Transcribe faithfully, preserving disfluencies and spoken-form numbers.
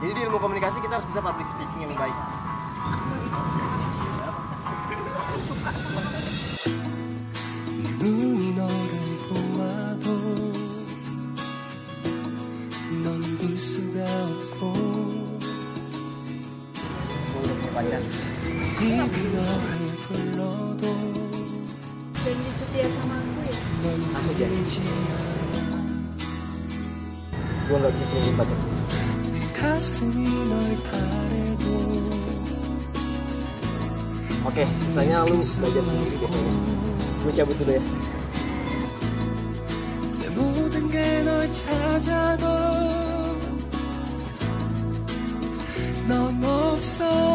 Jadi di ilmu komunikasi kita harus bisa public speaking yang baik. Aku suka sama 눈이 너를 보아도 넌 볼 수가 없고 입이 너를 불러도 janji setia sama aku ya. 넌 들리지 않아 Gue nggak bisa sering baca. 가슴이 널 바래도 Oke, sisanya lu belajar sendiri deh. Gue cabut dulu ya. 내 모든 게 널 찾아도 넌 없어